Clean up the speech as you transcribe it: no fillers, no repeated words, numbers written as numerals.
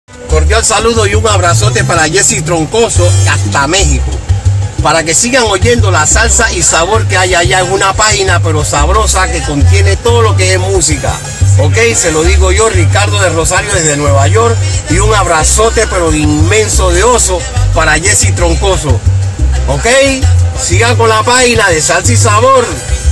Cordial saludo y un abrazote para Jesse Troncoso hasta México. Para que sigan oyendo la salsa y sabor que hay allá en una página pero sabrosa que contiene todo lo que es música. Ok, se lo digo yo, Ricardo de Rosario desde Nueva York, y un abrazote pero inmenso de oso para Jesse Troncoso. Ok, sigan con la página de salsa y sabor.